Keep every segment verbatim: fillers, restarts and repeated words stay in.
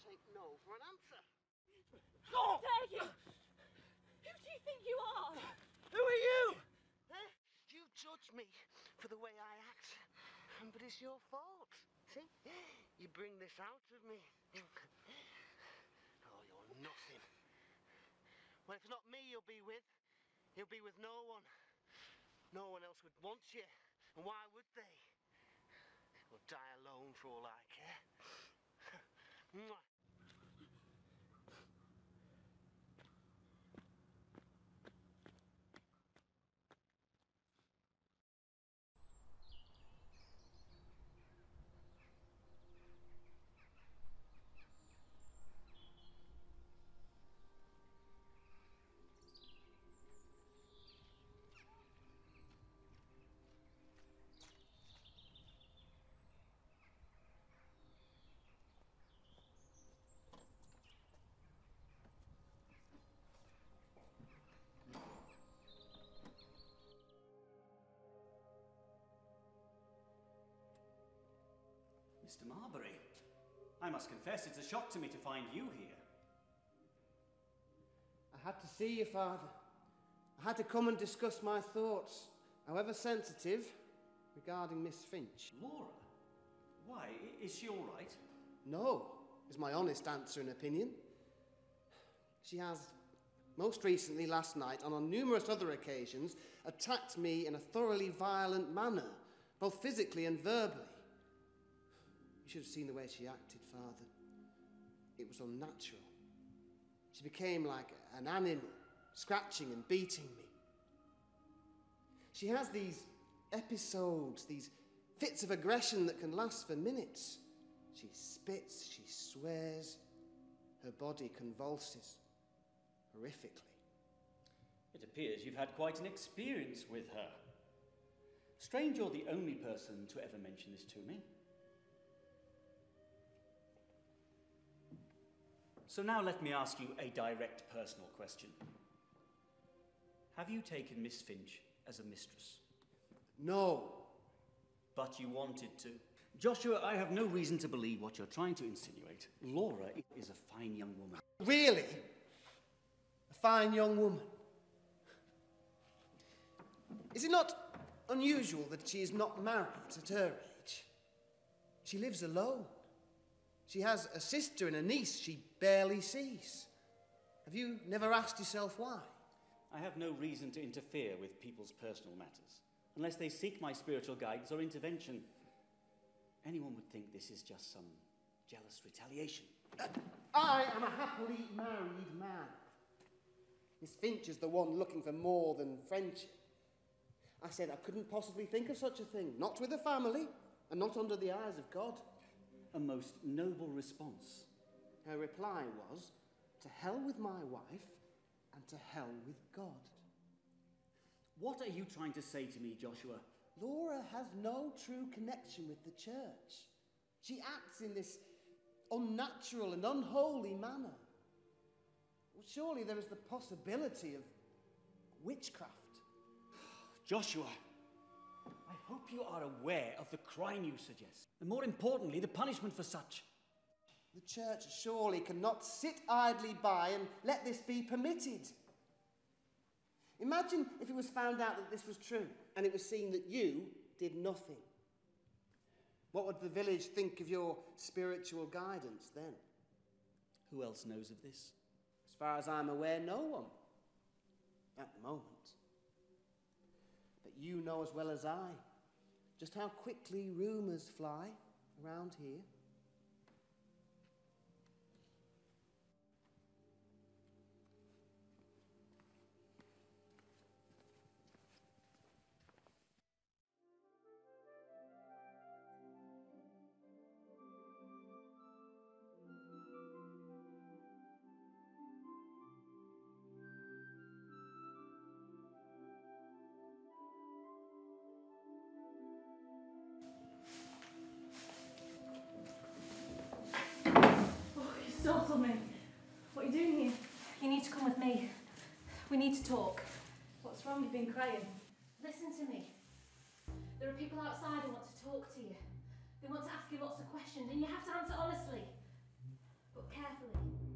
take no for an answer. How dare you? Who do you think you are? Who are you? Eh? You judge me for the way I act, but it's your fault. See? You bring this out of me. Oh, you're nothing. Well, if it's not me you'll be with, you'll be with no one. No one else would want you. And why would they? You'll die alone for all I care. Mwah. Mister Marbury, I must confess it's a shock to me to find you here. I had to see you, Father. I had to come and discuss my thoughts, however sensitive, regarding Miss Finch. Laura? Why, is she all right? No, is my honest answer and opinion. She has, most recently last night, and on numerous other occasions, attacked me in a thoroughly violent manner, both physically and verbally. You should have seen the way she acted, Father. It was unnatural. She became like an animal, scratching and beating me. She has these episodes, these fits of aggression that can last for minutes. She spits, she swears, her body convulses horrifically. It appears you've had quite an experience with her. Strange you're the only person to ever mention this to me. So now let me ask you a direct personal question. Have you taken Miss Finch as a mistress? No. But you wanted to. Joshua, I have no reason to believe what you're trying to insinuate. Laura is a fine young woman. Really? A fine young woman? Is it not unusual that she is not married at her age? She lives alone. She has a sister and a niece she barely sees. Have you never asked yourself why? I have no reason to interfere with people's personal matters, unless they seek my spiritual guidance or intervention. Anyone would think this is just some jealous retaliation. Uh, I am a happily married man. Miss Finch is the one looking for more than friendship. I said I couldn't possibly think of such a thing, not with a family, and not under the eyes of God. A most noble response. Her reply was, to hell with my wife, and to hell with God. What are you trying to say to me, Joshua? Laura has no true connection with the church. She acts in this unnatural and unholy manner. Well, surely there is the possibility of witchcraft. Joshua, I hope you are aware of the crime you suggest, and more importantly, the punishment for such. The church surely cannot sit idly by and let this be permitted. Imagine if it was found out that this was true, and it was seen that you did nothing. What would the village think of your spiritual guidance then? Who else knows of this? As far as I'm aware, no one. At the moment. But you know as well as I just how quickly rumours fly around here. Startled me. What are you doing here? You need to come with me. We need to talk. What's wrong? You've been crying. Listen to me. There are people outside who want to talk to you. They want to ask you lots of questions, and you have to answer honestly. But carefully. carefully.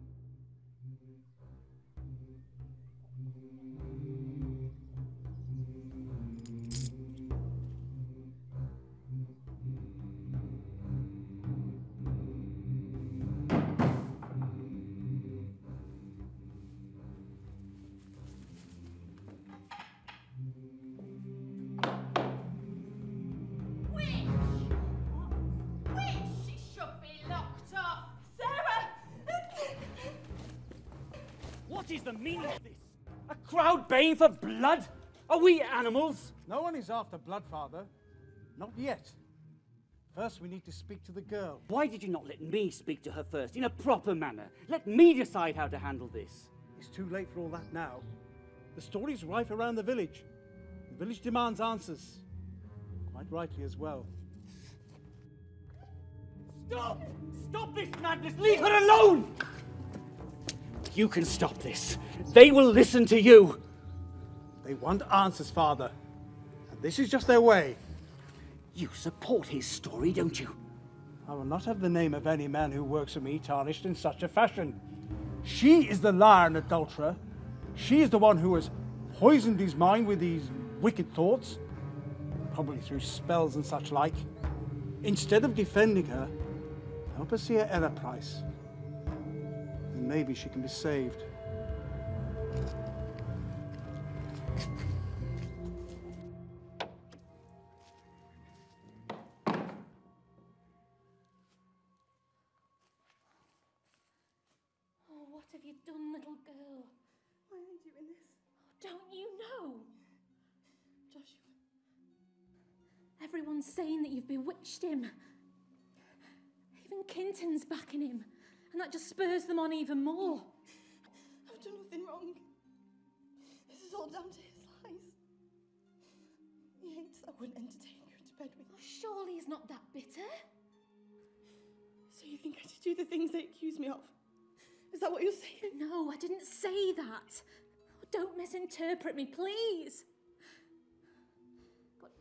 What is the meaning of this? A crowd baying for blood? Are we animals? No one is after blood, Father. Not yet. First, we need to speak to the girl. Why did you not let me speak to her first, in a proper manner? Let me decide how to handle this. It's too late for all that now. The story's rife around the village. The village demands answers. Quite rightly as well. Stop! Stop this madness! Leave her alone! You can stop this. They will listen to you. They want answers, Father. And this is just their way. You support his story, don't you? I will not have the name of any man who works for me tarnished in such a fashion. She is the liar and adulterer. She is the one who has poisoned his mind with these wicked thoughts, probably through spells and such like. Instead of defending her, help her see her error price. Then maybe she can be saved. Oh, what have you done, little girl? Why are you doing this? Don't you know? Joshua. Everyone's saying that you've bewitched him. Even Kinton's backing him. And that just spurs them on even more. I've done nothing wrong. This is all down to his lies. He hates I wouldn't entertain going to bed with Oh, him. surely he's not that bitter. So you think I should do the things they accuse me of? Is that what you're saying? No, I didn't say that. Oh, don't misinterpret me, please. But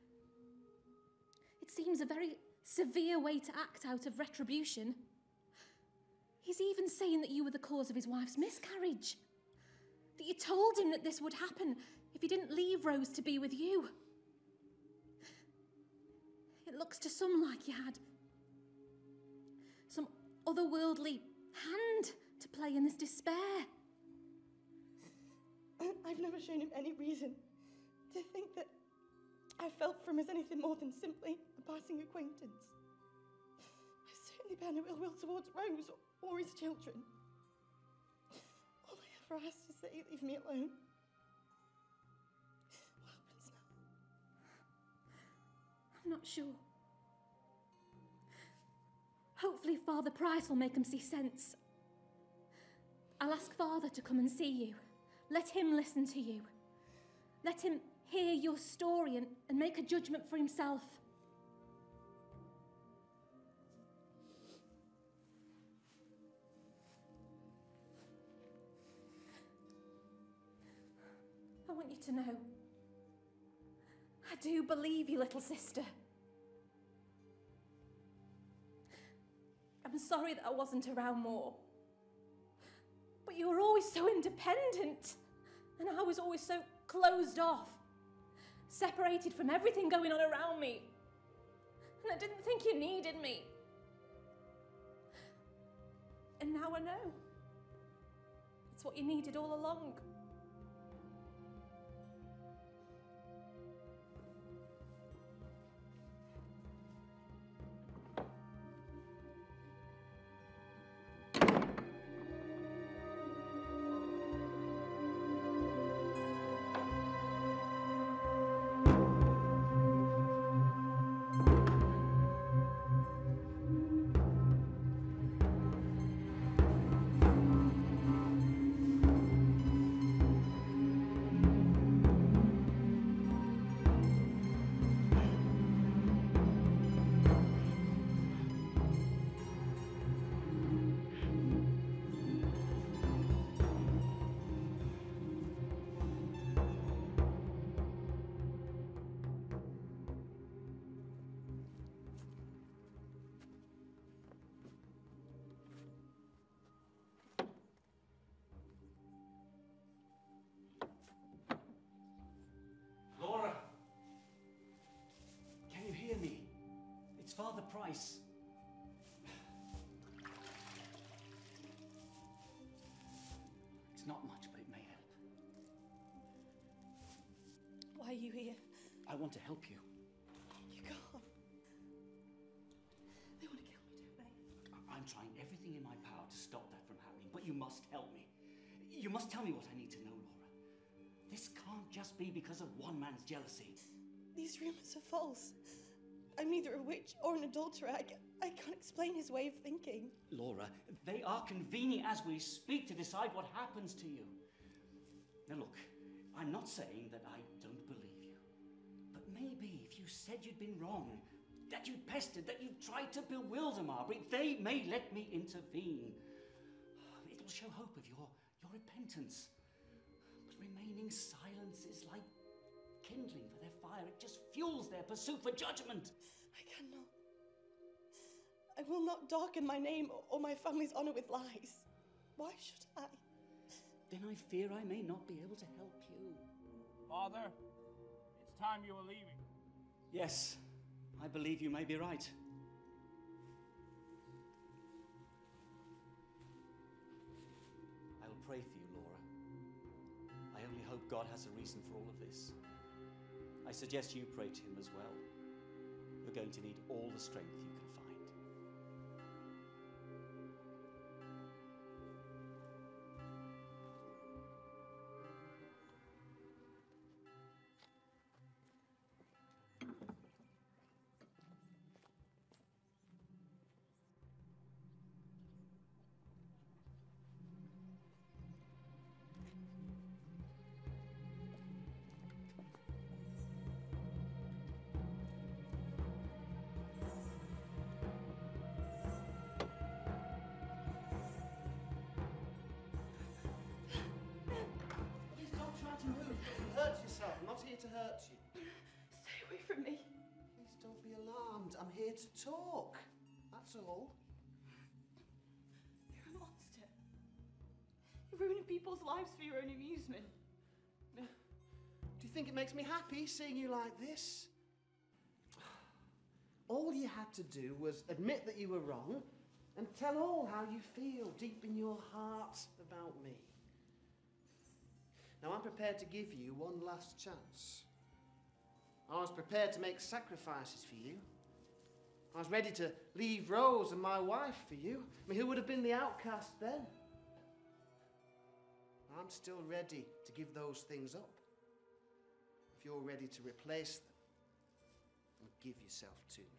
it seems a very severe way to act out of retribution. He's even saying that you were the cause of his wife's miscarriage. That you told him that this would happen if he didn't leave Rose to be with you. It looks to some like you had some otherworldly hand to play in this despair. I've never shown him any reason to think that I felt for him as anything more than simply a passing acquaintance. I certainly bear no ill will towards Rose or, or his children. All I ever ask is that he leave me alone. What happens now? I'm not sure. Hopefully Father Price will make him see sense. I'll ask Father to come and see you. Let him listen to you. Let him hear your story and, and make a judgment for himself. I want you to know, I do believe you, little sister. I'm sorry that I wasn't around more. But you were always so independent, and I was always so closed off, separated from everything going on around me. And I didn't think you needed me. And now I know. It's what you needed all along. Father Price. It's not much, but it may help. Why are you here? I want to help you. You can't. They want to kill me, don't they? I- I'm trying everything in my power to stop that from happening, but you must help me. You must tell me what I need to know, Laura. This can't just be because of one man's jealousy. These rumours are false. I'm neither a witch or an adulterer. I, ca- I can't explain his way of thinking. Laura, they are convening as we speak to decide what happens to you. Now look, I'm not saying that I don't believe you. But maybe if you said you'd been wrong, that you'd pestered, that you'd tried to bewilder Marbury, they may let me intervene. It'll show hope of your, your repentance. But remaining silence is like kindling for their fire. It just fuels their pursuit for judgment. I cannot. I will not darken my name or my family's honour with lies. Why should I? Then I fear I may not be able to help you. Father, it's time you were leaving. Yes, I believe you may be right. I will pray for you, Laura. I only hope God has a reason for all of this. I suggest you pray to him as well. You're going to need all the strength you can find. Please don't try to move. You'll hurt yourself. I'm not here to hurt you. Stay away from me. Please don't be alarmed. I'm here to talk. That's all. You're a monster. You're ruining people's lives for your own amusement. Do you think it makes me happy seeing you like this? All you had to do was admit that you were wrong and tell all how you feel deep in your heart about me. Now I'm prepared to give you one last chance. I was prepared to make sacrifices for you. I was ready to leave Rose and my wife for you. I mean, who would have been the outcast then? I'm still ready to give those things up. If you're ready to replace them and give yourself to me.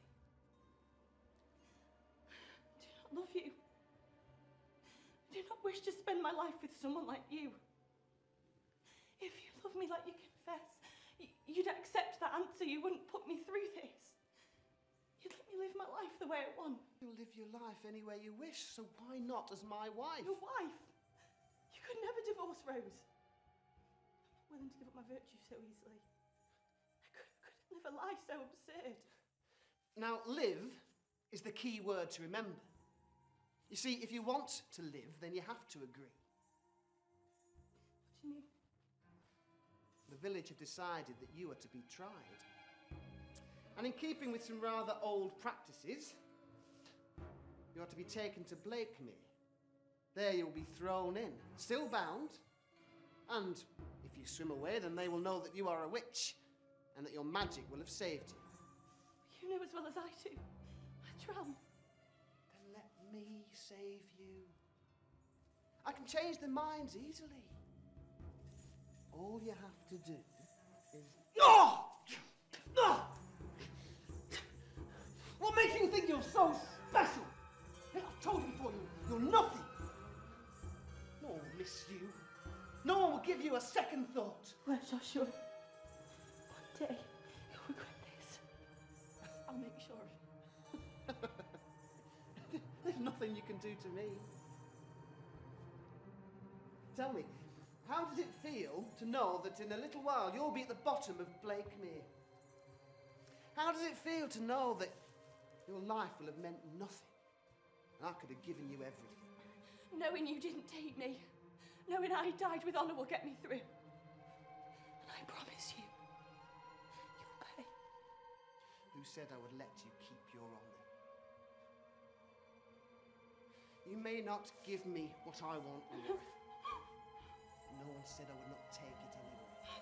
I do not love you. I do not wish to spend my life with someone like you. If you love me like you confess, y- you'd accept that answer. You wouldn't put me through this. You'd let me live my life the way I want. You'll live your life any way you wish, so why not as my wife? Your wife? You could never divorce Rose. I'm not willing to give up my virtue so easily. I could, couldn't live a life so absurd. Now, live is the key word to remember. You see, if you want to live, then you have to agree. What do you mean? The village have decided that you are to be tried. And in keeping with some rather old practices, you are to be taken to Blakemere. There you will be thrown in, still bound, and if you swim away, then they will know that you are a witch and that your magic will have saved you. You know as well as I do. I drown. Then let me save you. I can change their minds easily. All you have to do is... No! No! What makes you think you're so special? I've told you before, you're, you're nothing. No one will miss you. No one will give you a second thought. Well, Joshua, one day you'll regret this. I'll make sure of it. There's nothing you can do to me. Tell me, how does it feel to know that in a little while you'll be at the bottom of Blakemere? How does it feel to know that your life will have meant nothing and I could have given you everything? Knowing you didn't take me, knowing I died with honour will get me through. And I promise you, you'll pay. Who said I would let you keep your honor. You may not give me what I want, Laura. No one said I would not take it anyway.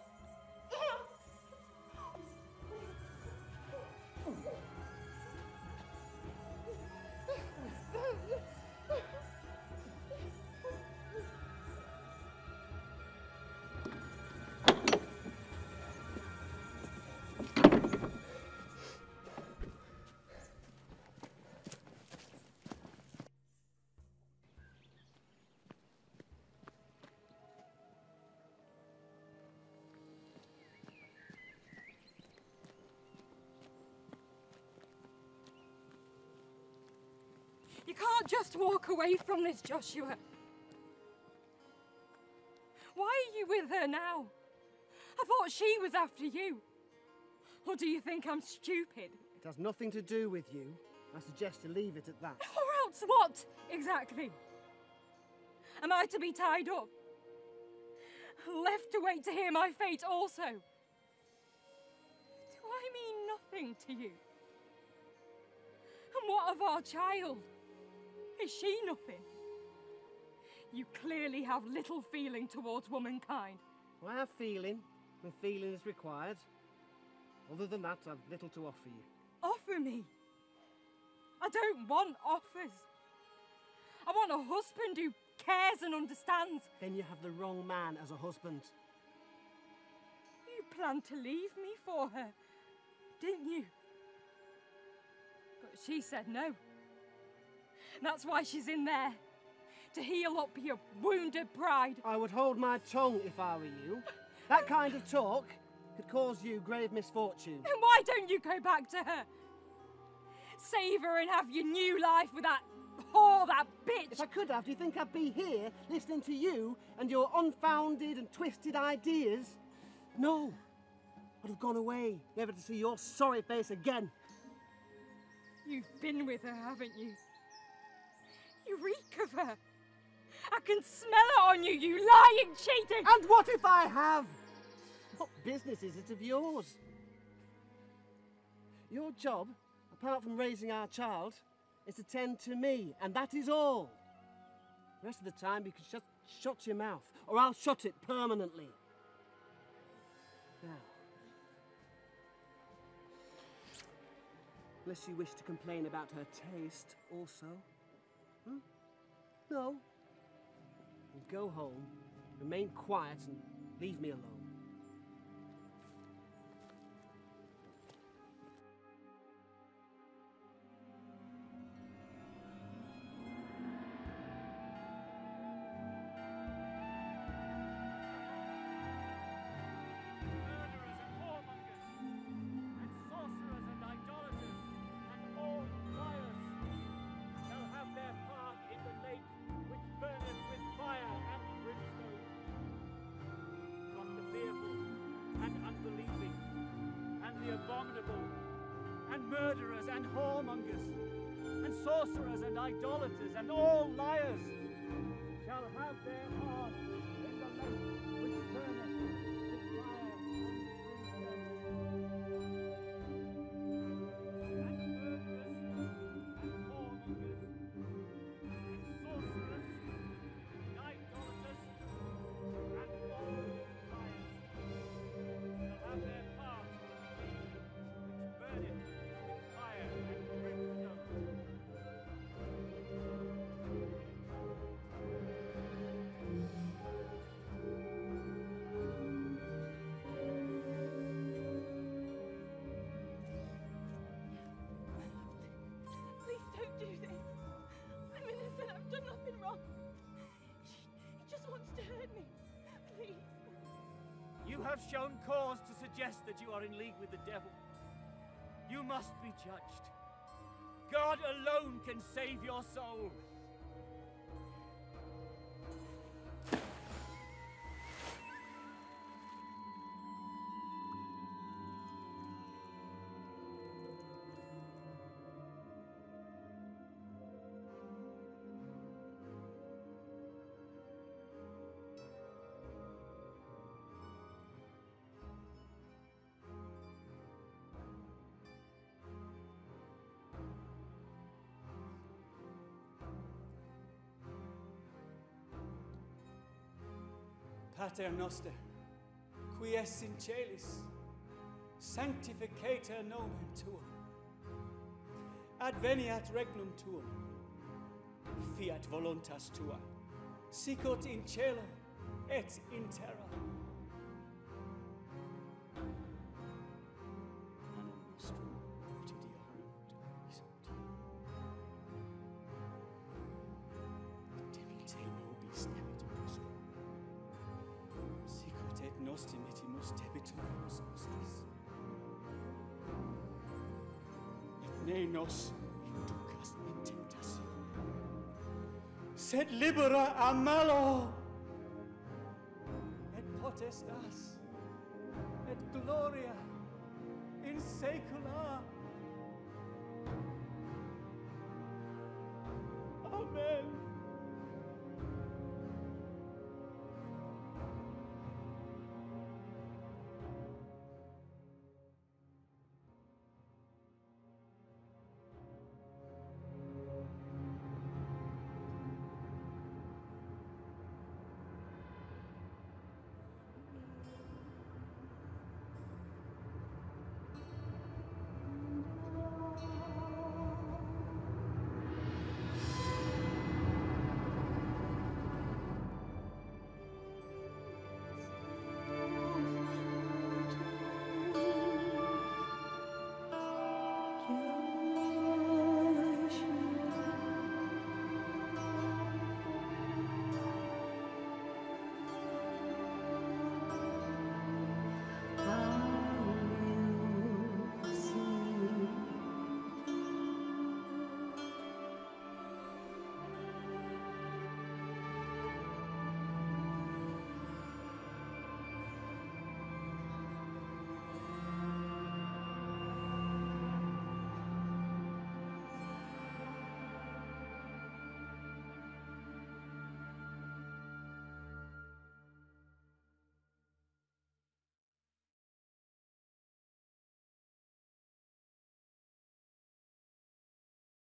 You can't just walk away from this, Joshua. Why are you with her now? I thought she was after you. Or do you think I'm stupid? It has nothing to do with you. I suggest you leave it at that. Or else what, exactly? Am I to be tied up? Left to wait to hear my fate also? Do I mean nothing to you? And what of our child? Is she nothing? You clearly have little feeling towards womankind. Well, I have feeling when feeling is required. Other than that, I've little to offer you. Offer me? I don't want offers. I want a husband who cares and understands. Then you have the wrong man as a husband. You planned to leave me for her, didn't you? But she said no. That's why she's in there. To heal up your wounded pride. I would hold my tongue if I were you. That kind of talk could cause you grave misfortune. Then why don't you go back to her? Save her and have your new life with that whore, that bitch. If I could have, do you think I'd be here listening to you and your unfounded and twisted ideas? No. I'd have gone away, never to see your sorry face again. You've been with her, haven't you? You reek of her. I can smell it on you, you lying, cheating... And what if I have? What business is it of yours? Your job, apart from raising our child, is to tend to me, and that is all. The rest of the time you can shut, shut your mouth, or I'll shut it permanently. Now, unless you wish to complain about her taste also. Hmm? No. Go home, remain quiet, and leave me alone. Murderers and whoremongers, and sorcerers and idolaters and all liars shall have their part in the lake which burneth with fire and brimstone. And murderers and whoremongers and sorcerers and idolaters and all liars shall have their part in the lake which burneth. You have shown cause to suggest that you are in league with the devil. You must be judged. God alone can save your soul. Pater noster, qui es in celis, sanctificator nomen tuum. Adveniat regnum tuum. Fiat voluntas tua, sicut in cielo et in terra. Panem nostrum quotidianum nobis hodie. Debite nobis debita nostrum, sicut et nos dimittimus debitoribus nostris. Et ne nos inducas in tentationem, sed libera a malo. Et potestas, et gloria in saecula. Amen.